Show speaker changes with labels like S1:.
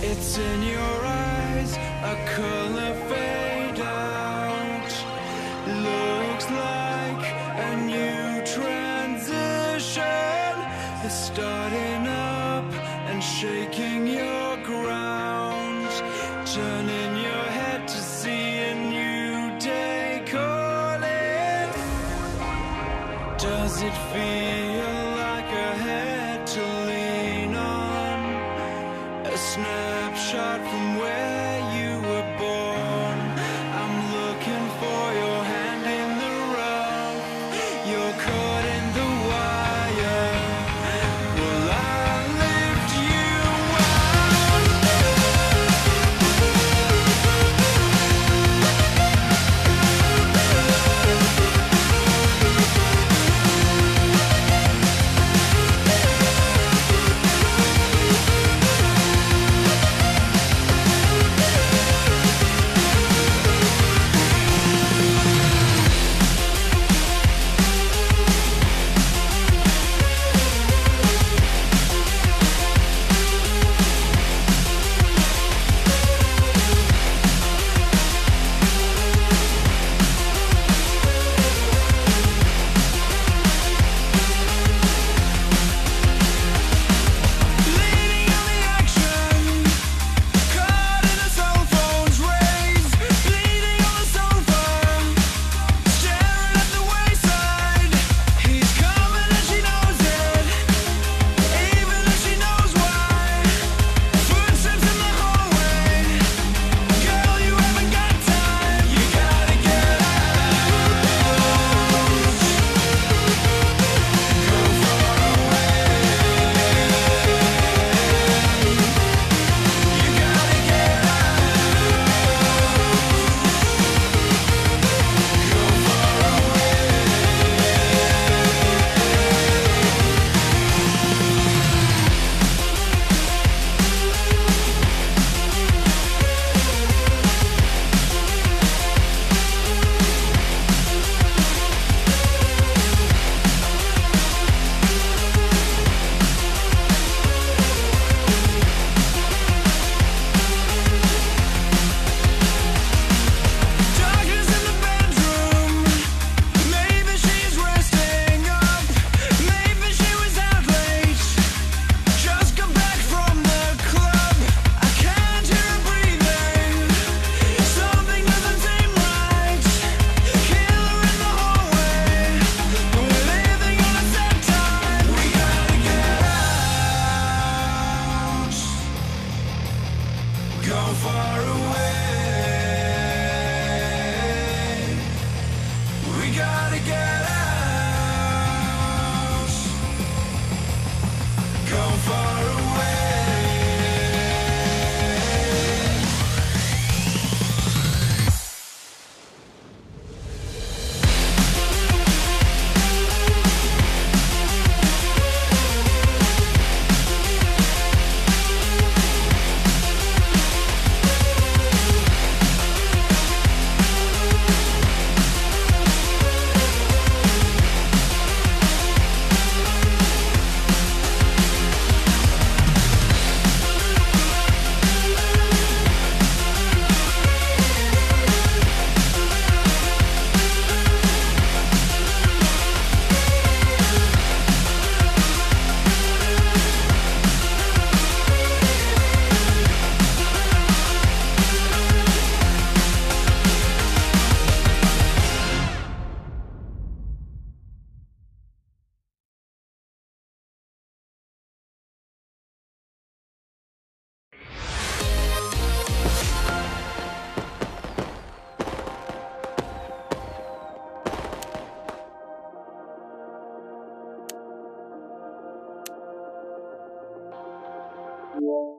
S1: It's in your eyes, a color fade out. Looks like a new transition is starting up and shaking your ground, turning your head to see a new day calling. Does it feel like a head to lean on? A snapshot from where you were born. I'm looking for your hand in the rough. You're caught in the wire. Will I lift you go far away? We gotta get out. Go far away.
S2: Yeah.